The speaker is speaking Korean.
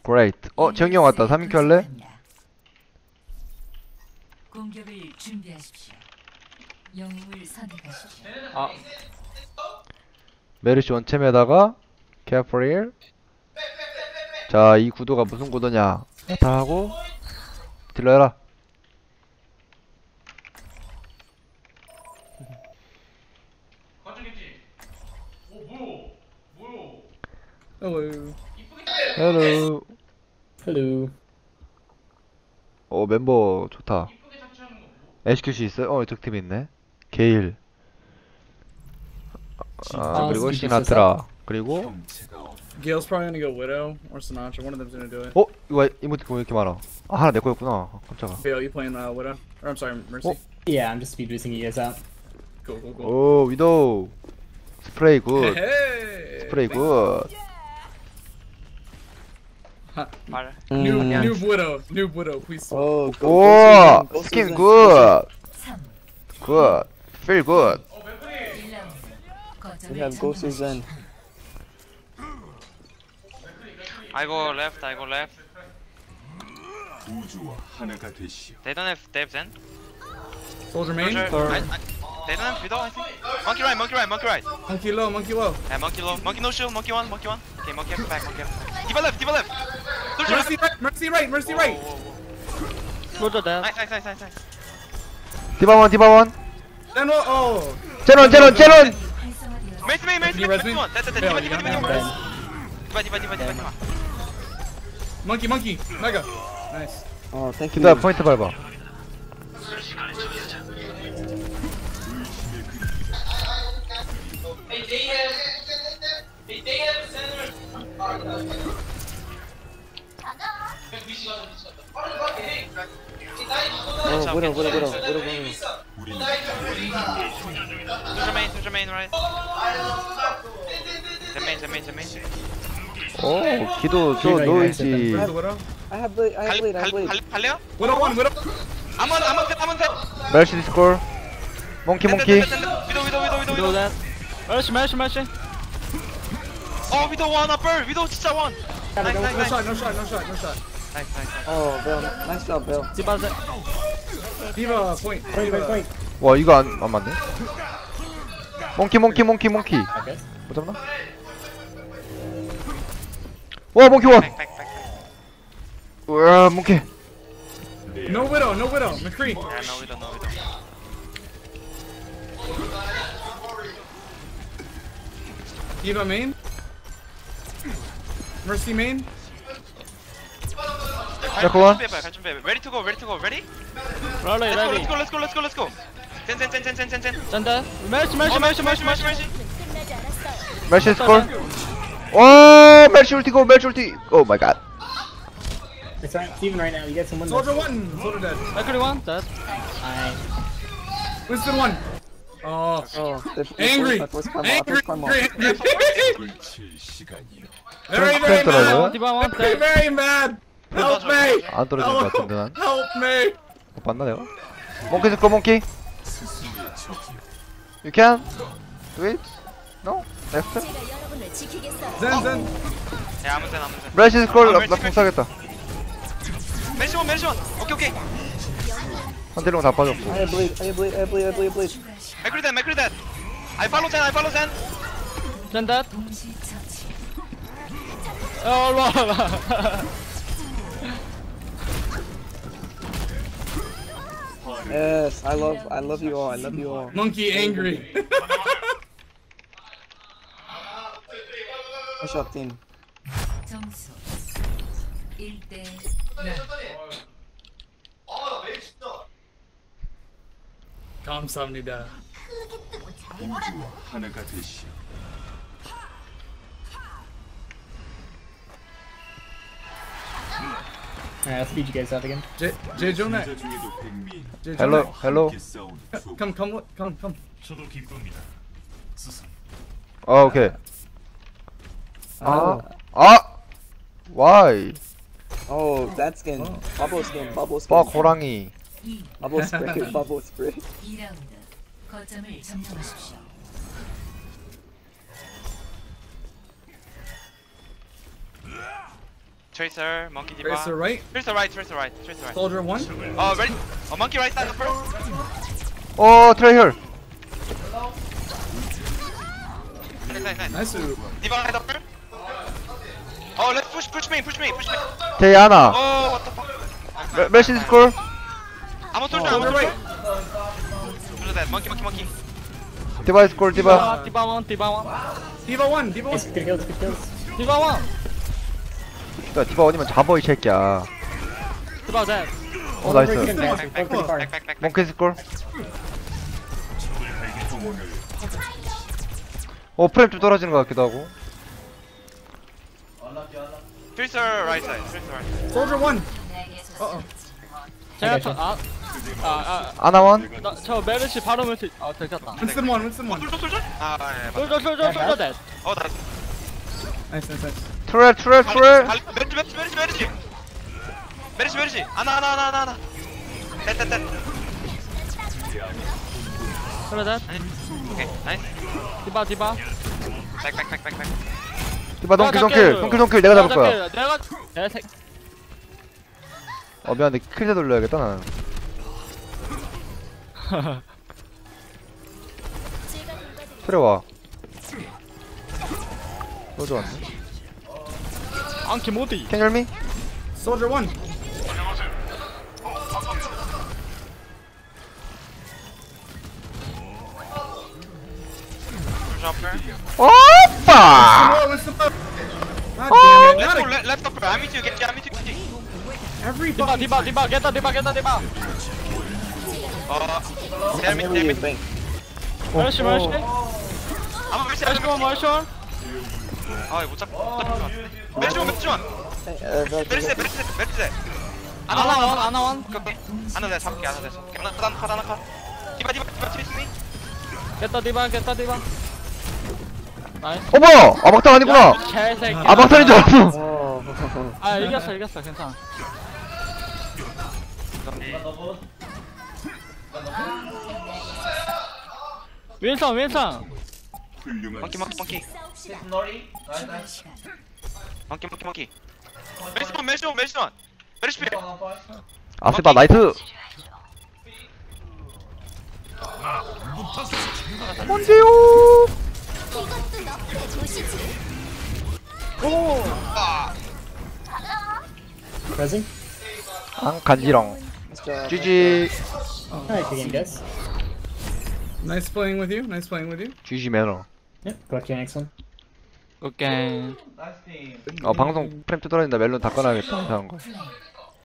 Great. 재영이 형 왔다. 3인큐 할래? 공격을 준비하십시오. 영웅을 선택하십시오. 아, 메르시 원챔에다가 캐프릴. 자, 이 구도가 무슨 구도냐? 다 하고 딜러 해라. hello. 헬로. Hello. 멤버 좋다. HQC 있어요? 이쪽 팀 있네. 게일. 그리고 스피드 시나트라. 그리고 Gale's probably gonna go Widow or Sinatra. One of them's gonna do it. 이거 이모티콘 왜 이렇게 많아? 하나 내 거였구나. 깜짝아. Gale, you playing Widow? Or I'm sorry, Mercy. Yeah, I'm just speed boosting you guys out. Cool, cool, cool. 위도우. 스프레이 굿. Hey! 스프레이 굿. 말. Noob Widow, please. Oh, 오! 스킨 굿. 3, 굿. 필 굿. 1라운드. We have Go Suzanne. I go left. 우주와 하나가 되시오. They don't have devs then. Soldier main. They don't have widow, I think. Monkey right. Monkey low. Yeah, monkey low. Monkey no shield. Monkey one. Okay, monkey have back. Diva left. Soldier Mercy right. Roger that. Nice. 디바원. Then what? Oh. 제논. Mace one. That's Yeah, you got Diva. that. Diva. Monkey. Mega. Nice. Oh, thank you. 기다려 포인트 밟아. Oh, Widow. Soldier main right. The main. 기도 저 노이지. Where's the Widow? I have blade. 갈래요? Widow one. I'm set. 멜시 디스콜. 몽키. 위도. that. Mercy. 어, 위도 원 upper. 위도 진짜 원. No Nice. shot. Nice. Oh, Bill. Nice job, Bill. Diva point. Point. 와 이거 안 맞네. 몽키. Okay. 못 잡나? 와 몽키 원. Back. 우와 몽키. No Widow. McCree. Yeah, no widow. Diva main. Mercy main. Jack one. 갈 준비해봐. Ready to go. Ready? Ready. Let's go. 젠. Send Mercy. Mercy. 멜시 디스콜. 오 멜시 울티. 오 마이 갓. It's even right now. You get someone. Soldier one. Soldier dead. Mercury one. Dead. Winston one. Oh. Oh, Angry. First Angry. karma. 불칠 시간이요. Very 떨어져요? mad. Diva one. Very, very mad. Help me. 안 떨어진 것 같은데 난. Help me. 못 봤나 내가? 몽키 디스콜 몽키. 스승의 적이요. You can do it? No? Left? Zen. 야, 아무 데나. 멜시 디스콜 멜시, 나 공사하겠다. 멜시 원. 오케이. 한대령 다 빠졌고. I have blade. 맥크리 that. I follow Zen. Send that. 동시 처치. Oh, Yes, I love you all. Monkey angry. Push up, team. 점수 1대 0. 감사합니다. 우주와 하나가 되시오. Alright, I'll speed you guys out again. J Jonah. 승자 중에도 백미. 헬로. 함께 싸운 두 Come. 저도 기쁩니다. 스승. 오케이. Why? Oh, that skin. Bubble skin. 호랑이. Bubble spray. 2라운드. 거점을 점령하십시오. Tracer, monkey diva. Tracer right. Tracer right, tracer right, tracer right. Soldier 1. Ready? Monkey right side first. 어 트레이 혈. Nice. Nice. Diva head upper. Oh, let's push me. 제이 하나. Oh, what the fuck? 멜시 스콜. I'm a soldier, Soldier right. Soldier dead. Monkey. 디바 스콜 디바. 디바 원, 디바 원. Diva 1. Diva 1. Good kills, good kills. 디바 원. 야 디바 어디면 잡어 이 새끼야. 디바 dead. 어 나이스. Back. 몽키 스콜. 어 프레임 좀 떨어지는 것 같기도 하고. Tracer right side, tracer right. Soldier 1. 제가 아나원. 저 메르시 바로 메르시. 들켰다. Winston 1. Winston 1. Soldier. Yeah. 솔저 dead. Oh, that's. Nice. 트레. 메르시. 하나. Dead. 솔저 dead. Okay, nice. 디바. Back. 디바 동킬 내가 잡을 거야. 내가 색. 어 미안해 킬대 돌려야겠다 나는. 트레 와. 너 좋았네. 안키 모디. Can you hear me? Soldier 1. Jumper. 오빠. Winston 1. God damn it. Let's Not go a, left upper. I'm with you. Get you. every 디바 fucking 겠다 디바. Tell me. You think? 메르시. I'm 메르시 Mercy. 원. 아, 못 잡을 것 같은데. 메르시. 아나 원. 오케이. 하나 내 잡게. 하나 컷. 디바 트리스니. 겠다 디바. 나이스. 어 뭐야? 아박탄 아니구나. 개새끼. 아박탄인 줄 알았어. Oh. 이겼어 괜찮아. 윈선 훌륭한 monkey. Monkey. 메르시 필. 아스바 나이트. 언제요? Pressing? 간지렁. Nice job. GG. Alright, good game, guys. nice playing with you. GG 매너. Yep, go to your next one. Okay. 방송 프레임 뜯어진다 멜론 다 꺼놔야겠다 이상한 거. 플레이.